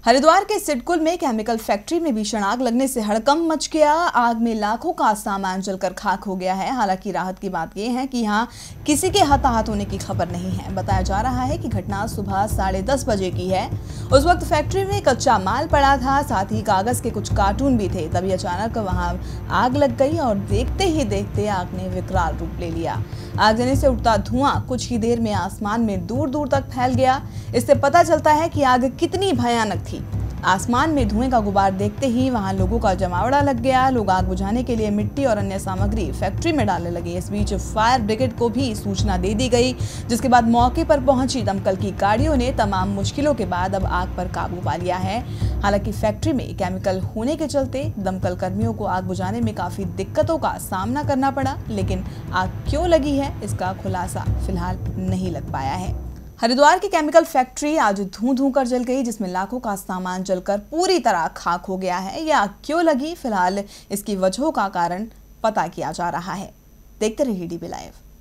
हरिद्वार के सिडकुल में chemical factory में भीषण आग लगने से हड़कंप मच गया। आग में लाखों का सामान जलकर खाक हो गया है। हालांकि राहत की बात यह है कि यहाँ किसी के हताहत होने की खबर नहीं है। बताया जा रहा है कि घटना सुबह 10:30 बजे की है। उस वक्त फैक्ट्री में कच्चा माल पड़ा था, साथ ही कागज के कुछ कार्टून भी थे। तभी अचानक वहां आग लग गई और देखते ही देखते आग ने विकराल रूप ले लिया। आग जलने से उठता धुआं कुछ ही देर में आसमान में दूर दूर तक फैल गया। इससे पता चलता है कि आग कितनी भयानक थी। आसमान में धुएं का गुबार देखते ही वहां लोगों का जमावड़ा लग गया। लोग आग बुझाने के लिए मिट्टी और अन्य सामग्री फैक्ट्री में डालने लगे। इस बीच फायर ब्रिगेड को भी सूचना दे दी गई, जिसके बाद मौके पर पहुंची दमकल की गाड़ियों ने तमाम मुश्किलों के बाद अब आग पर काबू पा लिया है। हालांकि फैक्ट्री में केमिकल होने के चलते दमकल कर्मियों को आग बुझाने में काफी दिक्कतों का सामना करना पड़ा, लेकिन आग क्यों लगी है इसका खुलासा फिलहाल नहीं लग पाया है। हरिद्वार की केमिकल फैक्ट्री आज धूं कर जल गई, जिसमें लाखों का सामान जलकर पूरी तरह खाक हो गया है। यह आग क्यों लगी, फिलहाल इसकी वजहों का कारण पता किया जा रहा है। देखते रहिए DB लाइव।